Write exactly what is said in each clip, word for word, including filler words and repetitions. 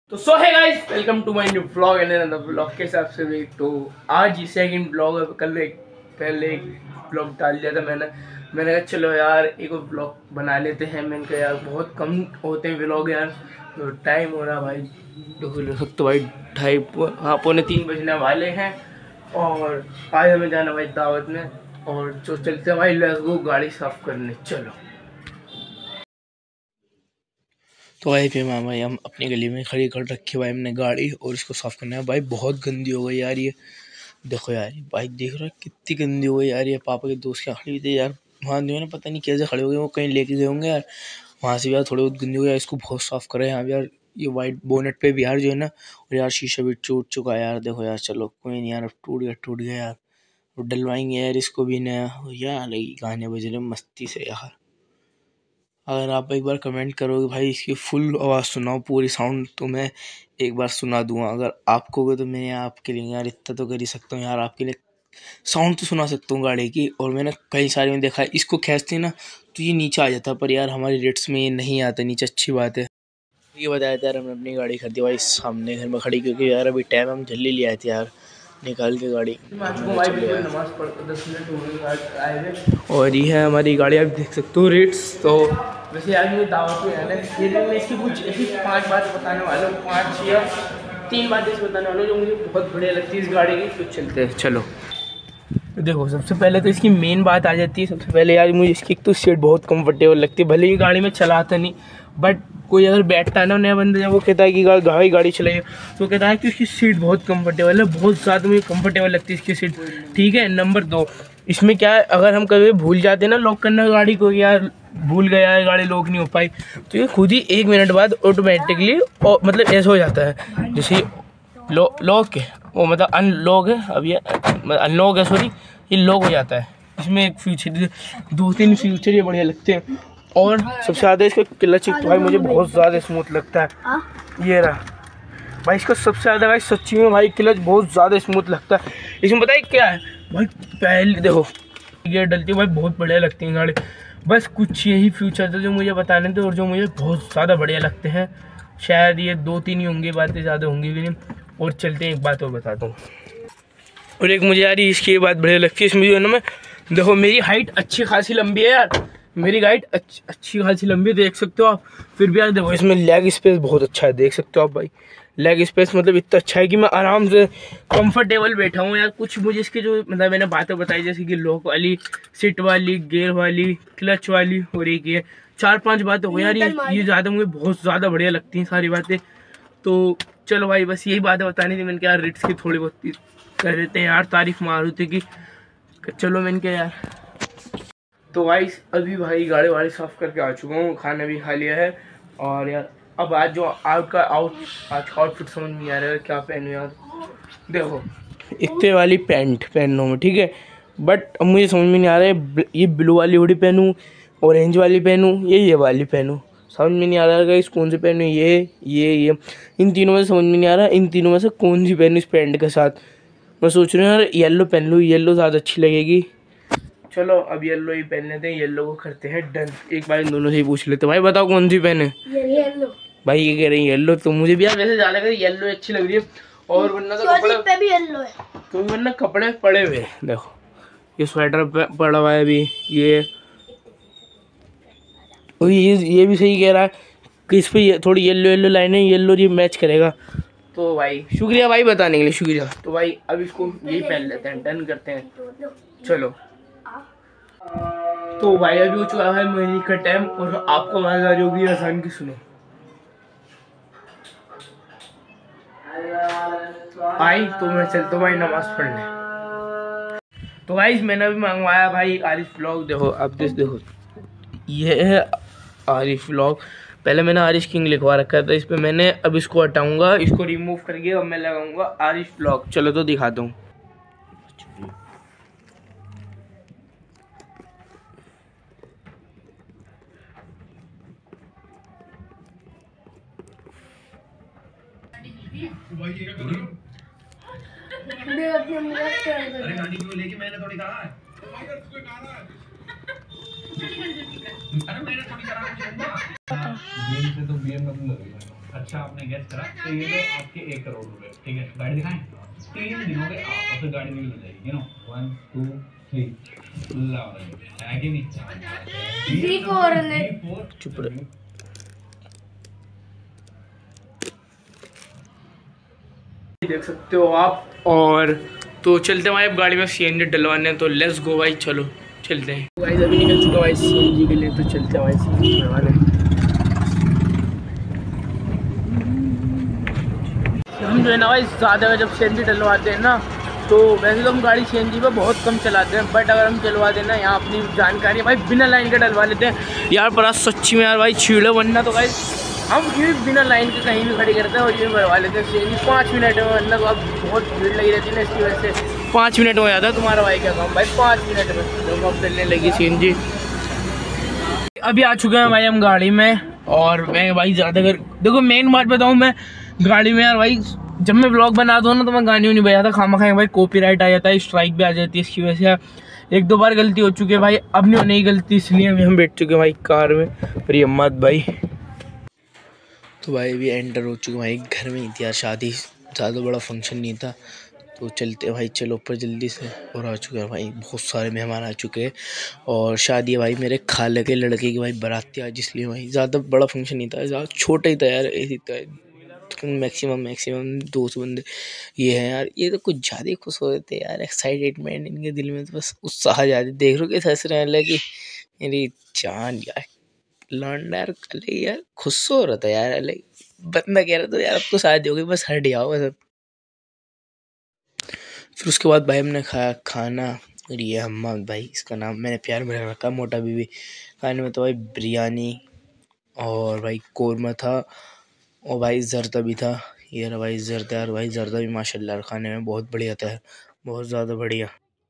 तो सो है guys, welcome to my new vlog and another vlog के हिसाब से भी। तो आज ये सेकंड व्लॉग है। कल एक पहले एक व्लॉग डाल दिया था मैंने मैंने कहा चलो यार एक और व्लॉग बना लेते हैं। मैंने कहा यार बहुत कम होते हैं व्लॉग यार, तो टाइम हो रहा भाई देखो तो भाई ढाई हाँ पौने तीन बजने वाले हैं और आज हमें जाना भाई दावत में। और जो चलते हैं भाई लेट्स गो गाड़ी साफ करने, चलो। तो भाई फिर मामा भाई हम अपनी गली में खड़ी कर रखी भाई हमने गाड़ी और इसको साफ़ करना है भाई। बहुत गंदी हो गई यार ये, देखो यार बाइक देख रहा है कितनी गंदी हो गई यार। ये पापा के दोस्त के खड़ी थे यार, वहाँ जो है ना पता नहीं कैसे खड़े हो गए, वो कहीं लेके गए होंगे यार, वहाँ से भी यार थोड़ी बहुत गंदी हो गई यार। इसको बहुत साफ़ करें यहाँ यार, ये वाइट बोनेट पे भी यार जो है ना, और यार शीशा भी टूट चुका है यार। देखो यार चलो कोई नहीं यार, अब टूट गया टूट गया यार, और डलवाएंगे यार इसको भी नया यार। लगी गाने बज रहे मस्ती से यार। अगर आप एक बार कमेंट करोगे भाई इसकी फुल आवाज़ सुनाओ पूरी साउंड, तो मैं एक बार सुना दूंगा। अगर आप कहोगे तो मैं आपके लिए यार इतना तो कर ही सकता हूँ यार, आपके लिए साउंड तो सुना सकता हूँ गाड़ी की। और मैंने कई सारे में देखा है इसको खींचते ना तो ये नीचे आ जाता, पर यार हमारी रेट्स में ये नहीं आता नीचे, अच्छी बात है। ये बताया था यार हमने अपनी गाड़ी खरीदी भाई सामने घर में खड़ी, क्योंकि यार अभी टाइम हम जल्दी ले आए थे यार निकाल के गाड़ी। नमाज पढ़ दस मिनट आए हुए और ये है हमारी गाड़ी, आप देख सकते हो रेट्स। तो वैसे आज मुझे दावत में आना है, ये मैं इसकी कुछ ऐसी पांच बातें बताने वाला हूँ, पाँच या तीन बातें इस बताने वाला हूँ जो मुझे बहुत बढ़िया लगती है इस गाड़ी की। तो चलते हैं चलो। तो देखो सबसे पहले तो इसकी मेन बात आ जाती है। सबसे पहले यार मुझे इसकी एक तो सीट बहुत कंफर्टेबल लगती है, भले ही गाड़ी में चलाता नहीं, बट कोई अगर बैठता है ना नया बंदा, जब वो कहता है कि गाड़ी गाड़ी चलाइए तो कहता है कि उसकी सीट बहुत कंफर्टेबल है, बहुत ज़्यादा मुझे कंफर्टेबल लगती है इसकी सीट। ठीक है, नंबर दो, इसमें क्या है अगर हम कभी भूल जाते हैं ना लॉक करना गाड़ी को, यार भूल गया है गाड़ी लॉक नहीं हो पाई, तो ये खुद ही एक मिनट बाद ऑटोमेटिकली मतलब ऐसा हो जाता है जैसे लो लॉक है वो मतलब अनलॉक है, अब ये अनलॉक है सॉरी, ये लॉक हो जाता है। इसमें एक फीचर, दो तीन फीचर ये बढ़िया लगते हैं। और सबसे ज़्यादा इसका क्लच तो भाई मुझे बहुत ज़्यादा स्मूथ लगता है। ये रहा भाई इसका सबसे ज़्यादा भाई सच्ची में भाई क्लच बहुत ज़्यादा स्मूथ लगता है। इसमें बताइए क्या है भाई, पहले देखो गियर डलती है भाई बहुत बढ़िया लगती है गाड़ी। बस कुछ यही फ्यूचर थे जो मुझे बताने थे और जो मुझे बहुत ज़्यादा बढ़िया लगते हैं। शायद ये दो तीन ही होंगी, बातें ज़्यादा होंगी भी नहीं। और चलते हैं एक बात और बताता हूँ, और एक मुझे यार इसकी ये बात बढ़िया लगती है इसमें जो है ना, मैं देखो मेरी हाइट अच्छी खासी लंबी है यार, मेरी हाइट अच्छी अच्छी खासी लंबी देख सकते हो आप। फिर भी यार देखो इसमें लेग स्पेस बहुत अच्छा है, देख सकते हो आप भाई। लेग स्पेस मतलब इतना अच्छा है कि मैं आराम से कंफर्टेबल बैठा हूँ यार। कुछ मुझे इसके जो मतलब मैंने बातें बताई जैसे कि लॉक वाली, सीट वाली, गियर वाली, क्लच वाली, और एक ये चार पांच बातें हो यार, ये ये ज़्यादा मुझे बहुत ज़्यादा बढ़िया लगती हैं सारी बातें। तो चलो भाई बस यही बातें बतानी थी मैंने, क्या यार रिट्स की थोड़ी बहुत कर देते हैं यार, तारीफ मारूती की। चलो मैंने क्या यार, तो भाई अभी भाई गाड़ी वाड़ी साफ़ करके आ चुका हूँ, खाना भी खा लिया है। और यार अब आज जो आउट का आउट आज का आउटफिट समझ नहीं आ रहा है क्या पहनूं यार। देखो इतने वाली पैंट पहनूँ मैं, ठीक है, बट अब मुझे समझ में नहीं आ रहा है ये ब्लू वाली हुडी पहनूँ, ऑरेंज वाली पहनूँ, ये ये वाली पहनूँ, समझ में नहीं आ रहा है इस कौन से पहनूँ। ये ये ये इन तीनों में से समझ में नहीं आ रहा, इन तीनों में से कौन सी पहनूँ इस पैंट के साथ। मैं सोच रही हूँ यार येलो पहन लूँ, येलो ज़्यादा अच्छी लगेगी। चलो अब येलो ही पहन लेते हैं, येलो को करते हैं डन। एक बार इन दोनों से ही पूछ लेते हैं, भाई बताओ कौन सी पहने। येलो भाई ये कह रही है येलो, तो मुझे भी यार वैसे ज़्यादा कर येलो अच्छी लग रही है। और वरना तो कपड़े पे भी येलो है, तो वरना कपड़े पड़े हुए देखो, ये स्वेटर पड़ा हुआ है अभी, ये और ये ये भी सही कह रहा है कि इस पर थोड़ी येलो येलो लाइनें, येलो ये मैच करेगा। तो भाई शुक्रिया भाई बताने के लिए, शुक्रिया। तो भाई अब इसको यही पहन लेते हैं, डन करते हैं चलो। तो भाई अभी हो चुका है मेरी का टाइम और आपको आवाज आ रही होगी आसान की, सुनो आई। तो मैं चलता हूँ भाई नमाज पढ़ने। तो भाई मैंने अभी मंगवाया भाई आरिफ व्लॉग, देखो अब दिस देखो ये है आरिफ व्लॉग। पहले मैंने आरिश किंग लिखवा रखा था इस पर, मैंने अब इसको हटाऊंगा, इसको रिमूव करके अब मैं लगाऊंगा आरिफ व्लॉग। चलो तो दिखाता हूँ। अरे गाड़ी क्यों लेके, मैंने थोड़ी कहा है, अरे मैंने थोड़ी कहा है। अच्छा आपने गेस करा, तो ये लो आपके एक करोड़ रुपए। ठीक है, गाड़ी दिखाएं। तीन दिनों के आप और फिर गाड़ी निकल हो जाएगी। You know one two three लाओ है कि नहीं? जी फोर चुप रहे। देख सकते हो आप। और तो चलते हैं भाई अब गाड़ी में सीएनजी डलवाने, तो लेट्स गो भाई, चलो चलते हैं। तो गाइस अभी निकल चुका भाई सीएनजी के लिए, तो चलते हैं भाई सीएनजी डलवाने। हम जो है ना भाई ज़्यादा जब सीएनजी डलवाते हैं ना, तो वैसे तो हम गाड़ी सीएनजी पे बहुत कम चलाते हैं, बट अगर हम चलवा देना यहाँ अपनी जानकारी भाई बिना लाइन के डलवा लेते हैं यार। पर सच्ची में यार भाई छीड़ो, वरना तो भाई हम ये बिना लाइन के कहीं भी खड़ी करते हैं और ये भरवा लेते हैं सीएनजी पाँच मिनट में, वरना तो अब बहुत भीड़ लगी रहती है ना, इसकी वजह से पाँच मिनट में हो जाता है तुम्हारा भाई क्या काम भाई, पाँच मिनट में जब अब चलने लगी सीएनजी। अभी आ चुके हैं भाई हम गाड़ी में, और मैं भाई ज़्यादा कर देखो मेन बात बताऊँ, मैं गाड़ी में यार भाई जब मैं व्लॉग बनाता हूँ ना तो मैं गाने नहीं बजाता, खामा खाएंगे भाई कॉपीराइट आ जाता है, स्ट्राइक भी आ जाती है, इसकी वजह से एक दो बार गलती हो चुकी है भाई, अब नहीं नहीं गलती, इसलिए अभी हम बैठ चुके हैं भाई कार में। पर ये अम्मद भाई तो भाई अभी एंटर हो चुके भाई, घर में ही थी यार, शादी ज़्यादा बड़ा फंक्शन नहीं था, तो चलते भाई चलो ऊपर जल्दी से। और आ चुके हैं भाई, बहुत सारे मेहमान आ चुके हैं, और शादी है भाई मेरे खाले के लड़के की भाई बाराती आज, इसलिए भाई ज़्यादा बड़ा फंक्शन नहीं था, ज़्यादा छोटा ही था यार, ऐसी मैक्सिमम मैक्सिमम दो सौ बंदे ये हैं यार। ये तो कुछ ज़्यादा ही खुश हो रहे थे यार, एक्साइटेडमेंट इनके दिल में तो बस उत्साह ज़्यादा। देख लो कैसे हंस रहे हैं, लगे मेरी जान यार लौंडा यार, अले यार खुश हो रहा था यार, अले बंदा कह रहा था यार अब तो शादी हो गई बस हट जाओ बस। फिर उसके बाद भाई हमने खाया खाना, और ये अम्मद भाई इसका नाम मैंने प्यार में रखा मोटा बीबी। खाने में तो भाई बिरयानी और भाई कौरमा था, और भाई जर्दा भी था। ये रहा भाई जर्दा, यार भाई जर्दा भी माशाल्लाह खाने में बहुत बढ़िया था, बहुत ज़्यादा बढ़िया।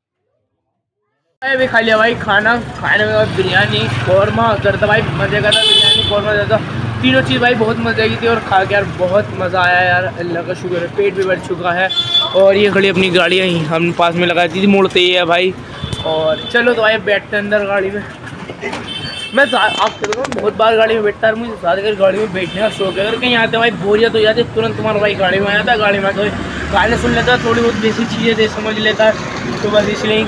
भी खा लिया भाई खाना, खाने में बिरयानी कौरमा जर्दा भाई मज़े का था, बिरयानी कौरमा जर्दा तीनों चीज़ भाई बहुत मज़े की थी, और खा के यार बहुत मज़ा आया यार, अल्लाह का शुक्र है पेट भी भर चुका है। और ये खड़ी अपनी गाड़ियाँ ही हम पास में लगाई थी, मोड़ते ही है भाई। और चलो तो भाई बैठते हैं अंदर गाड़ी में। मैं आप कह रहा हूँ बहुत बार गाड़ी में बैठता है, मुझे ज़्यादातर गाड़ी में बैठने का शौक है, अगर कहीं आते भाई बोरियत हो जाती तुरंत तुम्हारा भाई गाड़ी में आ जाता है, गाड़ी में तो गाने सुन लेता है, थोड़ी बहुत बेसिक चीज़ें दे समझ लेता है, तो बस इसलिए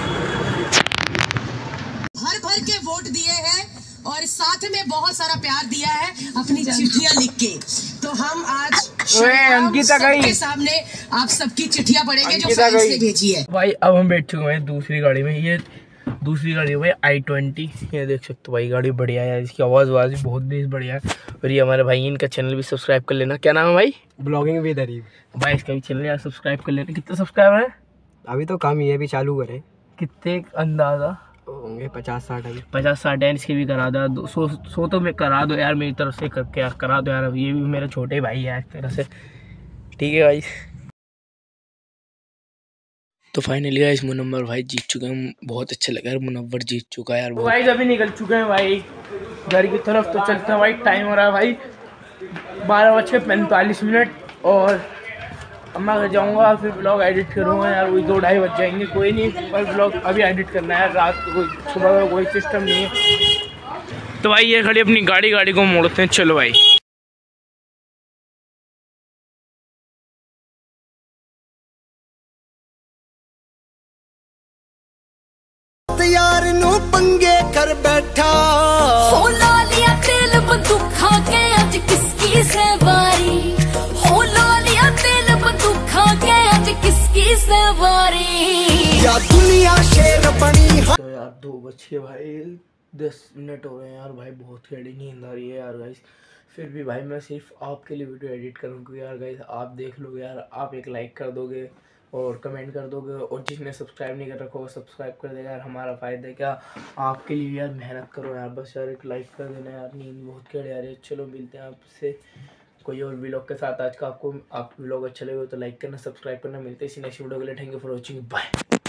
भर भर के वोट दिए हैं और साथ में बहुत सारा प्यार दिया है अपनी चिट्ठियां लिख के। तो हम आज अंकिता सबके सामने आप सबकी चिट्ठियां पढ़ेंगे जो फ्रांस से भेजी है। भाई अब हम बैठ चुके हैं दूसरी गाड़ी में, ये दूसरी गाड़ी है भाई आई ट्वेंटी, ये देख सकते हो भाई गाड़ी बढ़िया है, इसकी आवाज़ आवाज़ भी बहुत बेस बढ़िया है। और ये हमारे भाई इनका चैनल भी सब्सक्राइब कर लेना, क्या नाम है भाई? ब्लॉगिंग विद अरीब भाई इसका भी चैनल यार सब्सक्राइब कर लेना। कितने सब्सक्राइबर है? अभी तो कम ही है, अभी चालू करे। कितने अंदाज़ा होंगे पचास साठ अभी पचास साठ है, इसके भी करा दो, सौ सौ तो मैं करा दो यार मेरी तरफ से, करके यार करा दो यार, अब ये भी मेरे छोटे भाई है एक तरह से, ठीक है भाई। तो फाइनली गाइस मुनव्वर भाई जीत चुके हैं, बहुत अच्छा लगा यार, मुनव्वर जीत चुका है यार। तो भाई अभी निकल चुके हैं भाई घर की तरफ, तो चलते हैं भाई, टाइम हो रहा है भाई बारह बज के पैंतालीस मिनट, और अब मैं घर जाऊँगा फिर ब्लॉग एडिट करूँगा यार, वही दो ढाई बज जाएंगे, कोई नहीं, पर ब्लॉग अभी एडिट करना है, रात को कोई सुबह का कोई सिस्टम नहीं है। तो भाई ये खड़ी अपनी गाड़ी गाड़ी को मोड़ते हैं, चलो भाई। यार नु पंगे कर बैठा हो लालिया तेल बंदूक खा के आज किसकी सवारी, हो लालिया तेल बंदूक खा के आज किसकी सवारी, या दुनिया शेर बनी। तो यार दो बजे भाई दस मिनट हो गए हैं यार, भाई बहुत कड़ी नींद आ रही है यार गाइस, फिर भी भाई मैं सिर्फ आपके लिए वीडियो एडिट करूँगा यार गाइस, आप देख लोगे यार, आप एक लाइक कर दोगे और कमेंट कर दोगे, और जिसने सब्सक्राइब नहीं कर रखा होगा सब्सक्राइब कर देगा यार, हमारा फ़ायदा है क्या आपके लिए यार, मेहनत करो यार, बस यार एक लाइक कर देना यार, नींद बहुत कड़ी आ रही है। चलो मिलते हैं आपसे कोई और व्लॉग के साथ। आज का आपको आप व्लॉग अच्छा लगे तो लाइक करना, सब्सक्राइब करना, मिलते हैं इसी नेक्स्ट वीडियो के लिए। Thank you for watching, bye.